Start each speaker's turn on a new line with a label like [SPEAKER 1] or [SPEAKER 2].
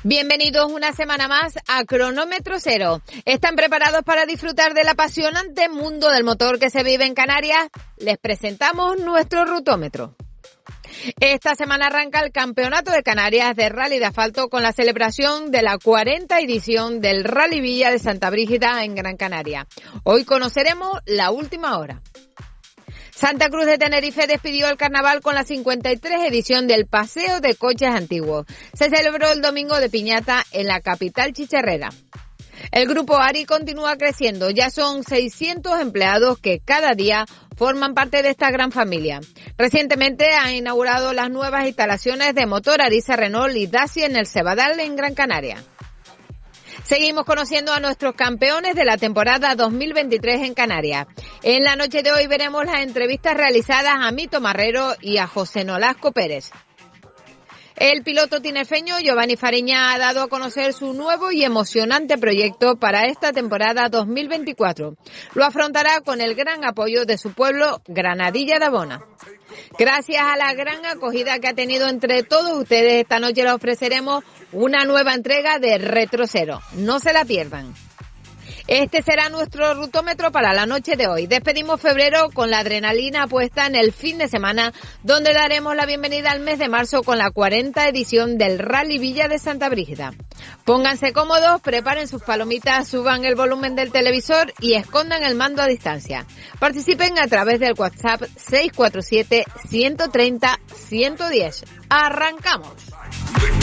[SPEAKER 1] Bienvenidos una semana más a Cronómetro Cero. ¿Están preparados para disfrutar del apasionante mundo del motor que se vive en Canarias? Les presentamos nuestro rutómetro. Esta semana arranca el Campeonato de Canarias de Rally de Asfalto con la celebración de la 40ª edición del Rally Villa de Santa Brígida en Gran Canaria. Hoy conoceremos la última hora. Santa Cruz de Tenerife despidió el carnaval con la 53 edición del Paseo de Coches Antiguos. Se celebró el domingo de piñata en la capital chicharrera. El grupo ARI continúa creciendo. Ya son 600 empleados que cada día forman parte de esta gran familia. Recientemente han inaugurado las nuevas instalaciones de motor Arisa, Renault y Dacia en el Cebadal en Gran Canaria. Seguimos conociendo a nuestros campeones de la temporada 2023 en Canarias. En la noche de hoy veremos las entrevistas realizadas a Mito Marrero y a José Nolasco Pérez. El piloto tinerfeño Giovanni Fariña ha dado a conocer su nuevo y emocionante proyecto para esta temporada 2024. Lo afrontará con el gran apoyo de su pueblo, Granadilla de Abona. Gracias a la gran acogida que ha tenido entre todos ustedes, esta noche les ofreceremos una nueva entrega de Retro Cero. No se la pierdan. Este será nuestro rutómetro para la noche de hoy. Despedimos febrero con la adrenalina puesta en el fin de semana, donde daremos la bienvenida al mes de marzo con la 40ª edición del Rally Villa de Santa Brígida. Pónganse cómodos, preparen sus palomitas, suban el volumen del televisor y escondan el mando a distancia. Participen a través del WhatsApp 647 130 110. ¡Arrancamos!